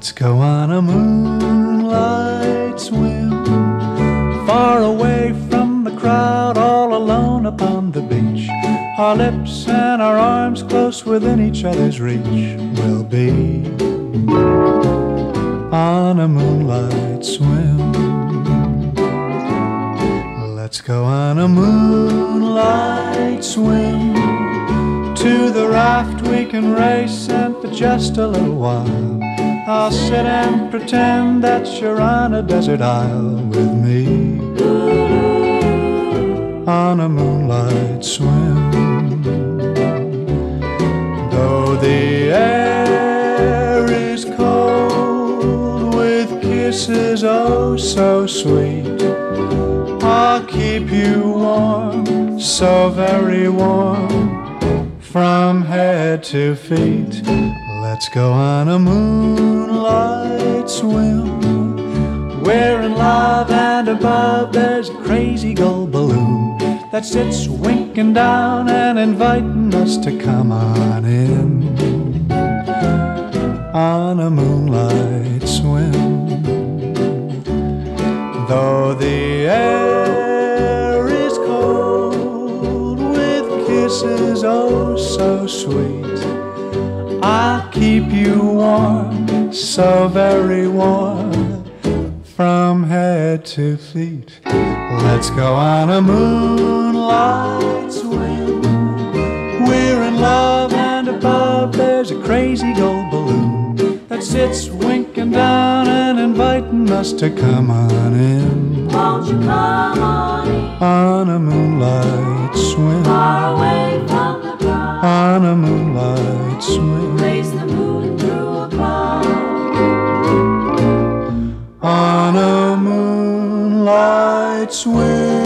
Let's go on a moonlight swim, far away from the crowd, all alone upon the beach. Our lips and our arms close within each other's reach. We'll be on a moonlight swim. Let's go on a moonlight swim, to the raft we can race, and for just a little while I'll sit and pretend that you're on a desert isle with me, on a moonlight swim. Though the air is cold, with kisses oh so sweet, I'll keep you warm, so very warm, from head to feet. Let's go on a moonlight swim. We're in love, and above there's a crazy gold balloon that sits winking down and inviting us to come on in, on a moonlight swim. Though the air is cold, with kisses oh so sweet, I'll keep you warm, so very warm, from head to feet. Let's go on a moonlight swim. We're in love, and above there's a crazy gold balloon that sits winking down and inviting us to come on in, won't you come on a moonlight swim, far away from the crowd, on a moonlight swim, raise the moon through a cloud, on a moonlight swim.